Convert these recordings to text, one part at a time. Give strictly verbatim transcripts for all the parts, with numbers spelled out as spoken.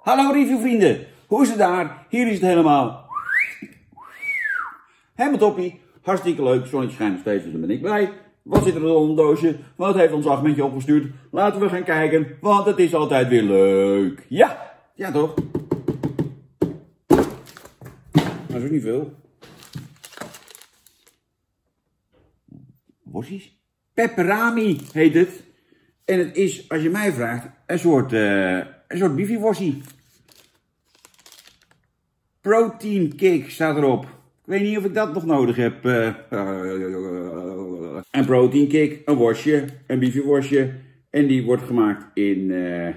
Hallo reviewvrienden, hoe is het daar? Hier is het helemaal... Helemaal toppie, hartstikke leuk, zonnetje schijnt nog steeds, dus daar ben ik blij. Wat zit er in een doosje? Wat heeft ons Ahmedje opgestuurd? Laten we gaan kijken, want het is altijd weer leuk. Ja, ja toch? Dat is ook niet veel. Worstjes? Pepperami heet het. En het is, als je mij vraagt, een soort, uh, een soort biefieworstje. Protein cake staat erop. Ik weet niet of ik dat nog nodig heb. Uh, een protein cake, een worstje, een biefieworstje. En die wordt gemaakt in, uh,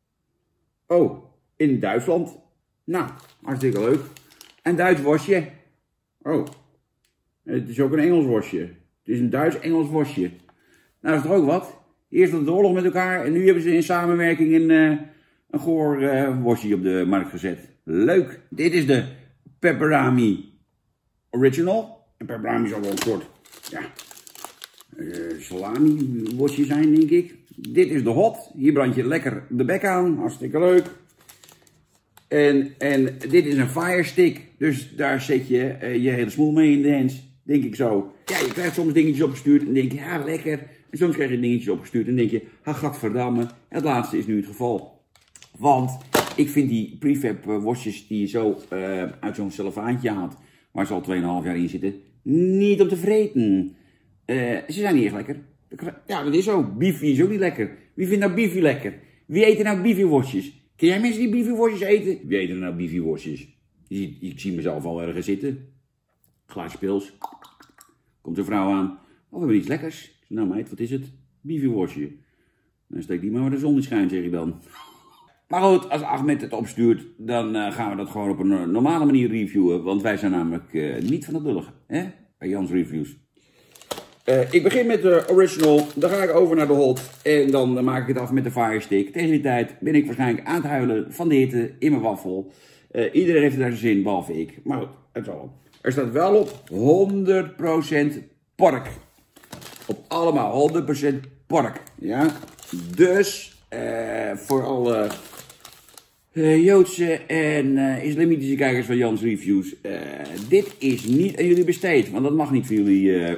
oh, in Duitsland. Nou, hartstikke leuk. Een Duits worstje. Oh, het is ook een Engels worstje. Het is een Duits-Engels worstje. Nou, is toch ook wat? Eerst hadden de oorlog met elkaar en nu hebben ze in samenwerking een, uh, een goor uh, worstje op de markt gezet. Leuk. Dit is de Pepperami Original. En Pepperami zal wel een soort, ja, uh, salami worstje zijn, denk ik. Dit is de hot. Hier brand je lekker de bek aan. Hartstikke leuk. En, en dit is een fire stick. Dus daar zet je uh, je hele smoel mee in de hands. Denk ik zo. Ja, je krijgt soms dingetjes opgestuurd en denk je, ja, lekker. En soms krijg je dingetjes opgestuurd en denk je, ha, gadverdamme. Het laatste is nu het geval. Want ik vind die prefab worstjes die je zo uh, uit zo'n cellofaantje haalt, waar ze al twee komma vijf jaar in zitten, niet om te vreten. Uh, ze zijn niet echt lekker. Ja, dat is zo. Biefie is ook niet lekker. Wie vindt nou biefie lekker? Wie eet er nou biefieworstjes? Ken jij mensen die biefieworstjes eten? Wie eet er nou biefieworstjes? Ik zie mezelf al ergens zitten. Glaasje pils. Komt een vrouw aan. Oh, we hebben iets lekkers. Nou meid, wat is het? Biefieworstje. Dan steek die maar waar de zon niet schijnt, zeg ik dan. Maar goed, als Ahmed het opstuurt, dan uh, gaan we dat gewoon op een uh, normale manier reviewen. Want wij zijn namelijk uh, niet van het lullige, hè? Bij Jans Reviews. Uh, ik begin met de original, dan ga ik over naar de hot. En dan uh, maak ik het af met de fire stick. Tegen die tijd ben ik waarschijnlijk aan het huilen van de hitte in mijn waffel. Uh, iedereen heeft er daar zijn zin, behalve ik. Maar goed, het zal. Er staat wel op honderd procent pork. Op allemaal honderd procent pork. Ja? Dus uh, voor alle uh, Joodse en uh, islamitische kijkers van Jans Reviews. Uh, dit is niet aan jullie besteed. Want dat mag niet voor jullie. Uh...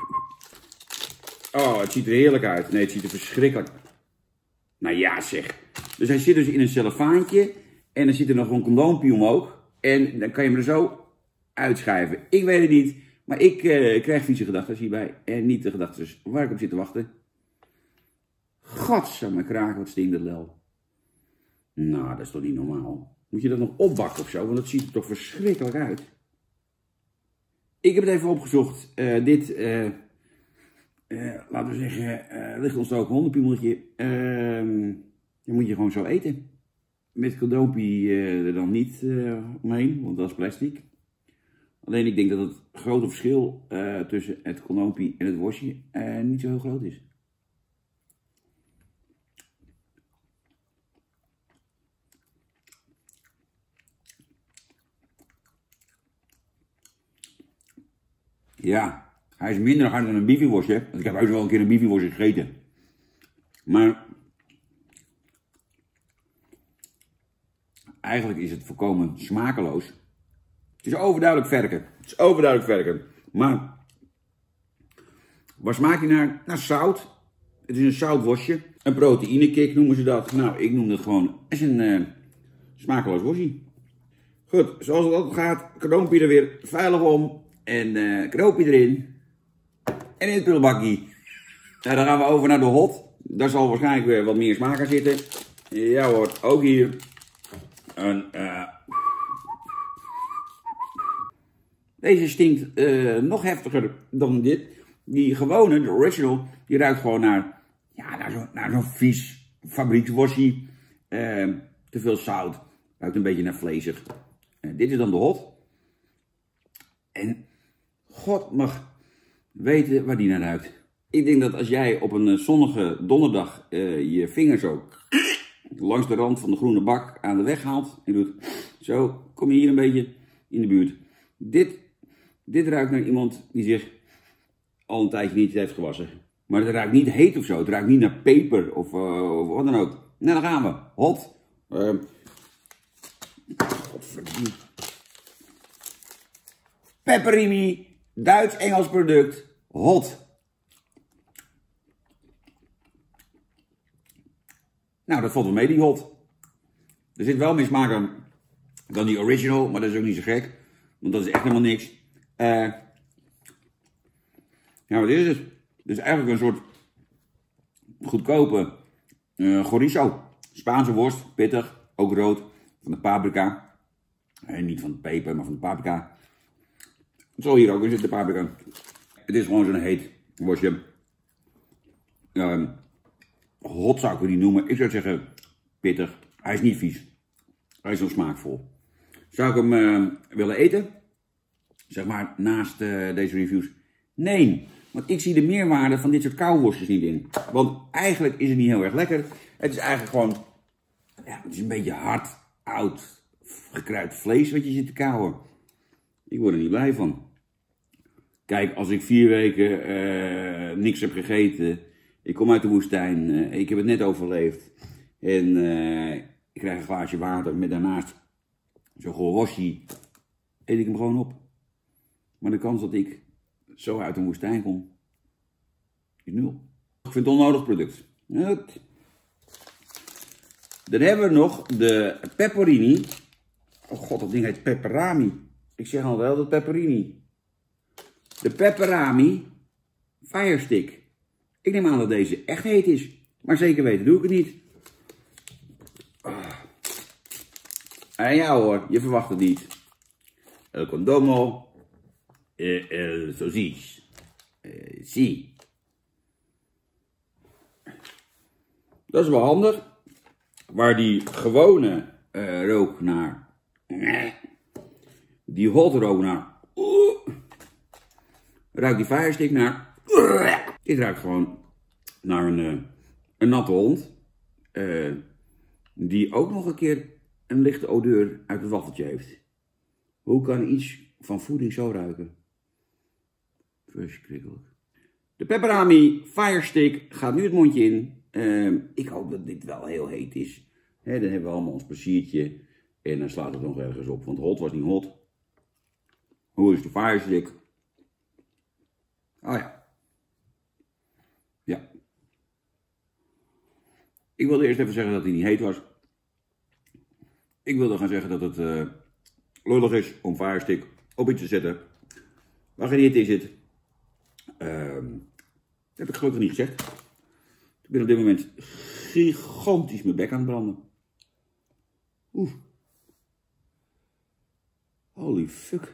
Oh, het ziet er heerlijk uit. Nee, het ziet er verschrikkelijk uit. Nou ja, zeg. Dus hij zit dus in een cellofaantje. En dan zit er nog een condoompje omhoog. En dan kan je hem er zo uitschrijven. Ik weet het niet. Maar ik uh, krijg vieze gedachten hierbij. En niet de gedachten waar ik op zit te wachten. Godsamme kraak, wat stinkt dat lel. Nou, dat is toch niet normaal. Moet je dat nog opbakken of zo? Want dat ziet er toch verschrikkelijk uit. Ik heb het even opgezocht. Uh, dit, uh, uh, laten we zeggen, uh, licht ontstoken hondenpiemeltje. Uh, die moet je gewoon zo eten. Met condoompie uh, er dan niet uh, omheen, want dat is plastic. Alleen ik denk dat het grote verschil uh, tussen het condoompie en het worstje uh, niet zo heel groot is. Ja, hij is minder hard dan een biefieworstje. Want ik heb uit wel een keer een biefieworstje gegeten. Maar eigenlijk is het volkomen smakeloos. Het is overduidelijk verken. Het is overduidelijk verken. Maar waar smaakt hij naar? Naar zout. Het is een zoutworstje. Een proteïnekick noemen ze dat. Nou, ik noem het gewoon. Het is een uh, smakeloos worstje. Goed, zoals het altijd gaat. Knoompje er weer veilig om. En uh, knoopje erin. En in het prullenbakje. Nou, dan gaan we over naar de hot. Daar zal waarschijnlijk weer wat meer smaak aan zitten. Ja hoor, ook hier. Een... Uh, Deze stinkt uh, nog heftiger dan dit. Die gewone, de original, die ruikt gewoon naar, ja, naar zo'n naar zo'n vies fabrieksworstje. Uh, te veel zout. Ruikt een beetje naar vleesig. Uh, dit is dan de hot. En God mag weten waar die naar ruikt. Ik denk dat als jij op een zonnige donderdag uh, je vinger zo langs de rand van de groene bak aan de weg haalt. En doet zo, kom je hier een beetje in de buurt. Dit... Dit ruikt naar iemand die zich al een tijdje niet heeft gewassen. Maar het ruikt niet heet of zo. Het ruikt niet naar peper of, uh, of wat dan ook. Nou, dan gaan we. Hot. Uh, Pepperini, Duits-Engels product, hot. Nou, dat valt wel mee, die hot. Er zit wel meer smaak aan dan die original, maar dat is ook niet zo gek. Want dat is echt helemaal niks. Uh, ja, wat is het? Het is eigenlijk een soort goedkope uh, chorizo. Spaanse worst, pittig, ook rood, van de paprika. En niet van de peper, maar van de paprika. Het zal hier ook in zitten, paprika. Het is gewoon zo'n heet worstje. Uh, hot zou ik het niet noemen. Ik zou zeggen pittig. Hij is niet vies. Hij is wel smaakvol. Zou ik hem uh, willen eten? Zeg maar naast uh, deze reviews? Nee. Want ik zie de meerwaarde van dit soort kauwworstjes niet in. Want eigenlijk is het niet heel erg lekker. Het is eigenlijk gewoon... Ja, het is een beetje hard, oud, gekruid vlees wat je zit te kauwen. Ik word er niet blij van. Kijk, als ik vier weken uh, niks heb gegeten... Ik kom uit de woestijn, uh, ik heb het net overleefd. En uh, ik krijg een glaasje water met daarnaast zo'n worstje. Eet ik hem gewoon op. Maar de kans dat ik zo uit de woestijn kom, is nul. Ik vind het een onnodig product. Goed. Dan hebben we nog de Pepperini. Oh god, dat ding heet Pepperami. Ik zeg al wel dat Pepperini. De Pepperami Firestick. Ik neem aan dat deze echt heet is. Maar zeker weten doe ik het niet. Ah. En ja hoor, je verwacht het niet. El condomo. Eh, el sausage. Eh, si. Dat is wel handig. Waar die gewone uh, rook naar... Die hot rook naar... Uh, ruikt die Firestick naar... Uh, dit ruikt gewoon naar een, uh, een natte hond. Uh, die ook nog een keer een lichte odeur uit het waffeltje heeft. Hoe kan iets van voeding zo ruiken? Verschrikkelijk. De Pepperami Firestick gaat nu het mondje in. Uh, ik hoop dat dit wel heel heet is. He, dan hebben we allemaal ons pleziertje. En dan slaat het nog ergens op. Want hot was niet hot. Hoe is de Firestick? Oh ja. Ja. Ik wilde eerst even zeggen dat hij niet heet was. Ik wilde gaan zeggen dat het uh, lullig is om Firestick op iets te zetten waar geen hitte in zit. Uh, dat heb ik gelukkig niet gezegd. Ik ben op dit moment gigantisch mijn bek aan het branden. Oeh. Holy fuck.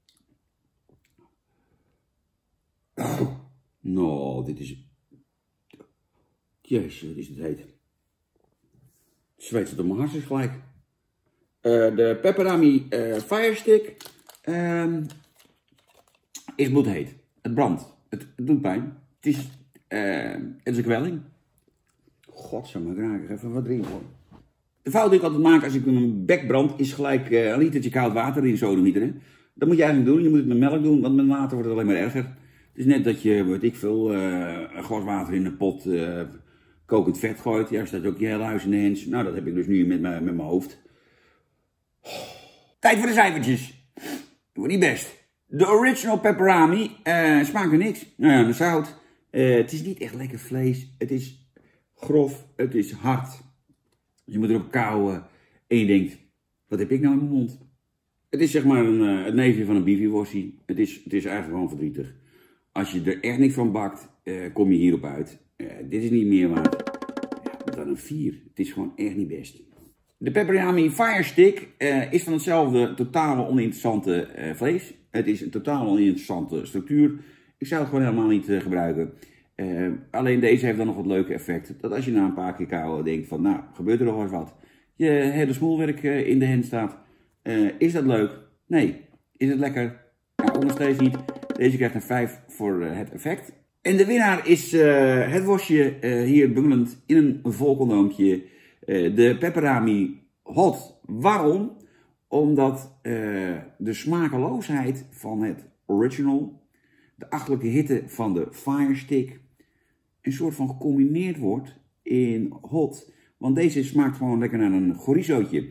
Oh. Nou, dit is... Jezus, wat is het heet. Het zweet tot op mijn hartjes gelijk. Uh, de Pepperami uh, Firestick uh, is bloedheet. Het brandt. Het, het doet pijn. Het is, uh, het is een kwelling. Godsamme kraak, even wat drinken. De fout die ik altijd maak als ik mijn bek brand, is gelijk uh, een litertje koud water in sodemieteren. Dat moet je eigenlijk doen. Je moet het met melk doen, want met water wordt het alleen maar erger. Het is net dat je, weet ik veel, uh, een glas water in een pot uh, kokend vet gooit. Ja, staat ook je hele huis in de hens. Nou, dat heb ik dus nu met mijn met mijn hoofd. Tijd voor de cijfertjes. Dat wordt niet best. De original Pepperami uh, smaakt er niks. Nou ja, de zout. Uh, het is niet echt lekker vlees. Het is grof. Het is hard. Je moet erop kauwen. En je denkt, wat heb ik nou in mijn mond? Het is zeg maar een, uh, het neefje van een biefieworstje. Het is, het is eigenlijk gewoon verdrietig. Als je er echt niks van bakt, uh, kom je hierop uit. Uh, dit is niet meer waard. Ja, dan een vier. Het is gewoon echt niet best. De Pepperami Firestick uh, is van hetzelfde totale oninteressante uh, vlees. Het is een totaal oninteressante structuur. Ik zou het gewoon helemaal niet uh, gebruiken. Uh, alleen deze heeft dan nog wat leuke effect. Dat als je na een paar keer kauwen denkt van, nou, gebeurt er nog eens wat. Je hele smoelwerk uh, in de hand staat. Uh, is dat leuk? Nee. Is het lekker? Ja, ook nog steeds niet. Deze krijgt een vijf voor uh, het effect. En de winnaar is uh, het worstje uh, hier bungelend in een vol condoompje. Uh, de Pepperami Hot. Waarom? Omdat uh, de smakeloosheid van het original, de achterlijke hitte van de Firestick, een soort van gecombineerd wordt in hot. Want deze smaakt gewoon lekker naar een chorizootje.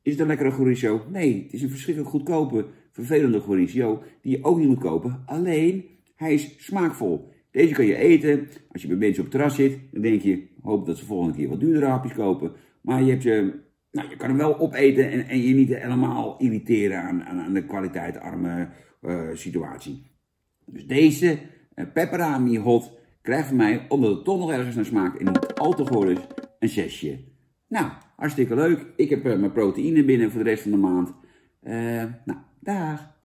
Is het een lekkere chorizo? Nee, het is een verschrikkelijk goedkope, vervelende chorizo die je ook niet moet kopen. Alleen, hij is smaakvol. Deze kan je eten. Als je bij mensen op het terras zit, dan denk je, hoop dat ze volgende keer wat duurdere hapjes kopen. Maar je, hebt ze, nou, je kan hem wel opeten en, en je niet helemaal irriteren aan, aan, aan de kwaliteitarme uh, situatie. Dus deze uh, pepperami hot krijgt van mij, omdat het toch nog ergens naar smaakt en niet al te goor is, een zesje. Nou, hartstikke leuk. Ik heb uh, mijn proteïne binnen voor de rest van de maand. Uh, nou, dag.